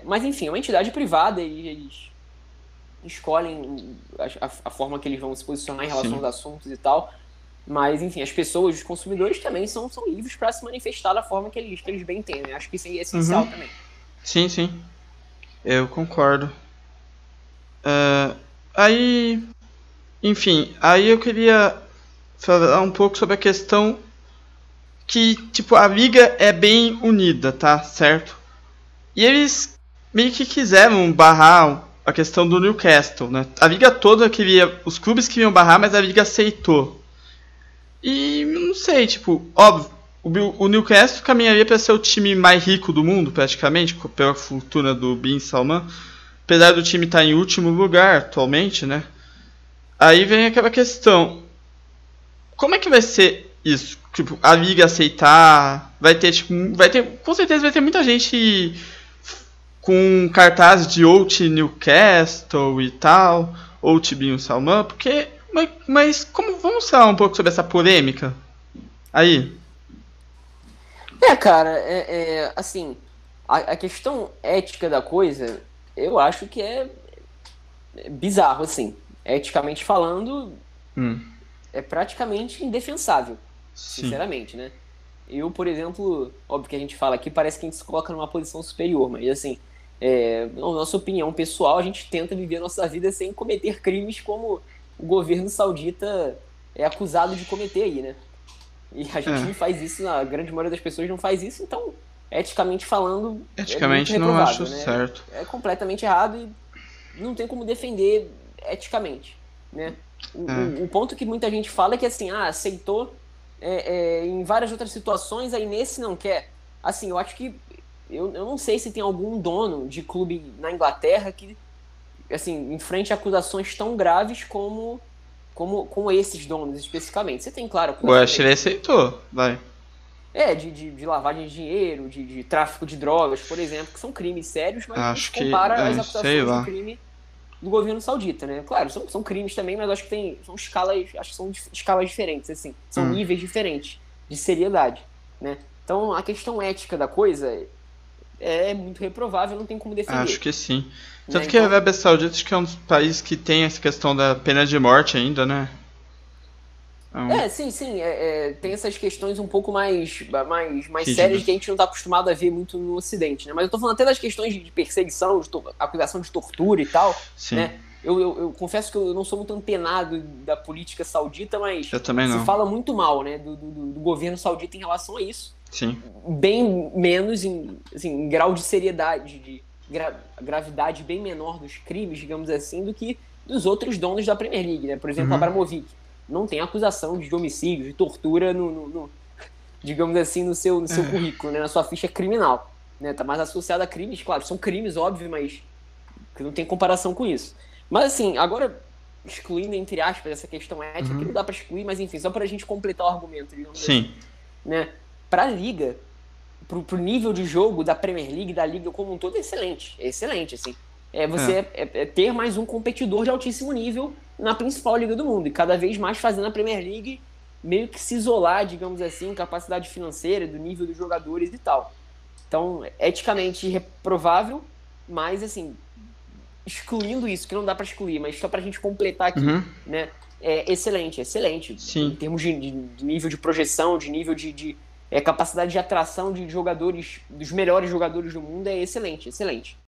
Mas enfim, é uma entidade privada e eles escolhem a forma que eles vão se posicionar em relação Sim. aos assuntos e tal. Mas, enfim, as pessoas, os consumidores também são livres para se manifestar da forma que eles bem entendem. Acho que isso é essencial Uhum. também. Sim, sim. Eu concordo. Ah, aí, enfim, aí eu queria falar um pouco sobre a questão que, tipo, a liga é bem unida, tá? Certo? E eles meio que quiseram barrar a questão do Newcastle, né? A liga toda queria, os clubes queriam barrar, mas a liga aceitou. E não sei, tipo, óbvio, o Newcastle caminharia para ser o time mais rico do mundo, praticamente, pela fortuna do Bin Salman. Apesar do time estar em último lugar atualmente, né? Aí vem aquela questão: como é que vai ser isso? Tipo, a liga aceitar, vai ter, tipo, vai ter, com certeza vai ter muita gente com cartaz de Out Newcastle e tal, Out Bin Salman, porque, mas como, vamos falar um pouco sobre essa polêmica? Aí. Cara, assim, a questão ética da coisa, eu acho que é bizarro, assim. Eticamente falando, Hum, é praticamente indefensável, sim. sinceramente, né? Eu, por exemplo, óbvio que a gente fala aqui, parece que a gente se coloca numa posição superior, mas assim, na nossa opinião pessoal, a gente tenta viver a nossa vida sem cometer crimes como o governo saudita é acusado de cometer aí, né? E a gente É. não faz isso, a grande maioria das pessoas não faz isso, então, eticamente falando, é muito Eticamente não acho reprovável, né? certo. É completamente errado e não tem como defender eticamente, né? É. O ponto que muita gente fala é que, assim, aceitou em várias outras situações, aí nesse não quer. Assim, eu acho que, eu não sei se tem algum dono de clube na Inglaterra que, assim, enfrente acusações tão graves como esses donos especificamente. Você tem, claro, O acusações aí Ashley de aceitou, vai. de lavagem de dinheiro, de tráfico de drogas, por exemplo, que são crimes sérios, mas não se Acho que, compara às sei acusações de um lá. crime do governo saudita, né? Claro, são crimes também, mas acho que são escalas, acho que são escalas diferentes, assim, são Hum, níveis diferentes de seriedade, né? Então a questão ética da coisa é muito reprovável, não tem como acho defender, que sim. né? Tanto que a Então, Arábia Saudita acho que é um dos países que tem essa questão da pena de morte ainda, né? Então, sim, sim, tem essas questões um pouco mais sérias que a rígidas. gente não está acostumado a ver muito no Ocidente, né? Mas eu tô falando até das questões de perseguição, acusação de tortura e tal, Sim. né? Eu confesso que eu não sou muito antenado da política saudita, mas Eu também se não. fala muito mal, né, do governo saudita em relação a isso. Sim. Bem menos em grau de seriedade, gravidade bem menor dos crimes, digamos assim, do que dos outros donos da Premier League, né? Por exemplo, Uhum. Abramovich não tem acusação de homicídio, de tortura digamos assim, no seu currículo, né? Na sua ficha criminal, né? Tá mais associado a crimes, claro, são crimes, óbvio, mas que não tem comparação com isso. Mas assim, agora excluindo entre aspas essa questão ética, que Uhum. não dá para excluir, mas enfim, só para a gente completar o argumento, digamos assim, Sim. né? Para a liga, pro nível de jogo da Premier League, da liga como um todo, é excelente, assim. Você É. ter mais um competidor de altíssimo nível na principal liga do mundo, e cada vez mais fazendo a Premier League meio que se isolar, digamos assim, capacidade financeira, do nível dos jogadores e tal. Então, eticamente reprovável, mas assim, excluindo isso, que não dá para excluir, mas só para a gente completar aqui, Uhum. né? É excelente, excelente. Em Sim. termos de nível de projeção, de nível de capacidade de atração de jogadores, dos melhores jogadores do mundo, é excelente, excelente.